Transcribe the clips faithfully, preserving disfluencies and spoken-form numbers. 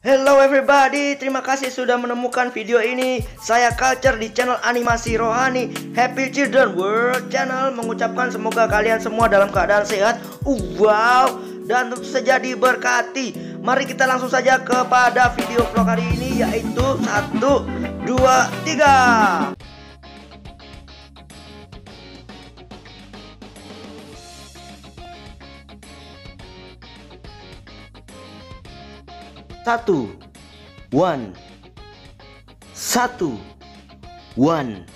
Hello everybody, terima kasih sudah menemukan video ini. Saya Culture di channel animasi rohani Happy Children World Channel mengucapkan semoga kalian semua dalam keadaan sehat, uh, wow, dan tentu saja diberkati. Mari kita langsung saja kepada video vlog hari ini, yaitu satu, dua, tiga. Satu, one, satu, one.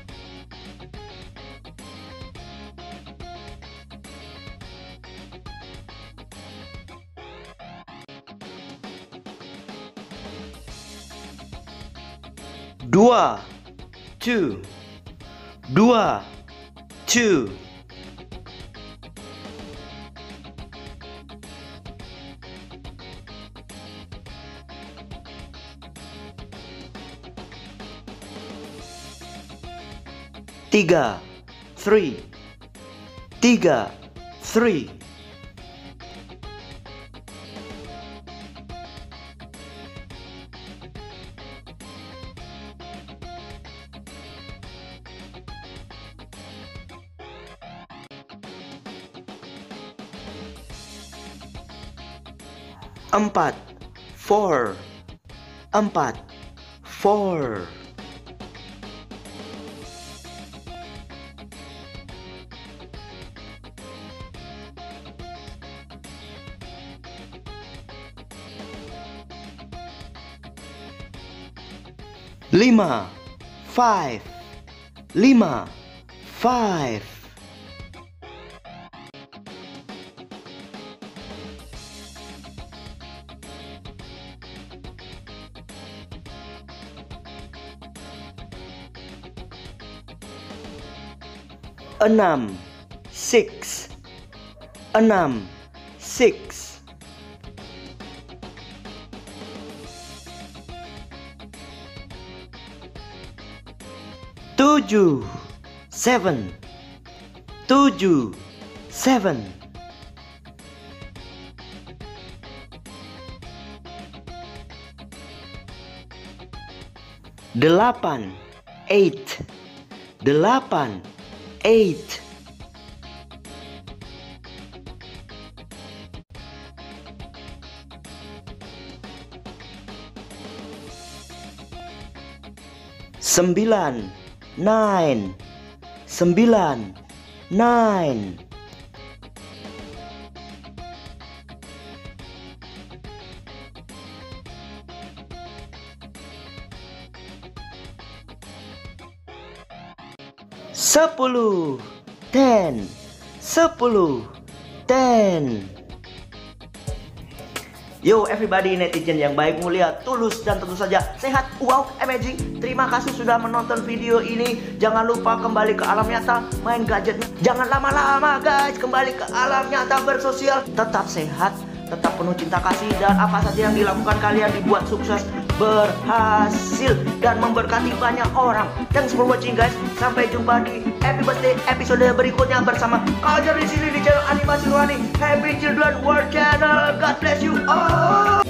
Dua, two, dua, two. Tiga, three, tiga, three. Empat, four, empat, four. Lima, five, lima, five. Enam, six, enam, six. Tujuh, seven, tujuh, seven. Delapan, eight, delapan, eight. Sembilan, nine, sembilan, nine. Sepuluh, ten, sepuluh, ten. Yo everybody, netizen yang baik, mulia, tulus, dan tentu saja sehat, wow, amazing. Terima kasih sudah menonton video ini. Jangan lupa kembali ke alam nyata, main gadgetnya. Jangan lama-lama guys, kembali ke alam nyata bersosial. Tetap sehat, tetap penuh cinta kasih, dan apa saja yang dilakukan kalian dibuat sukses, berhasil, dan memberkati banyak orang. Thanks for watching guys. Sampai jumpa di Happy Birthday episode berikutnya bersama Culture di sini di channel animasi rohani Happy Children World Channel. God bless you all.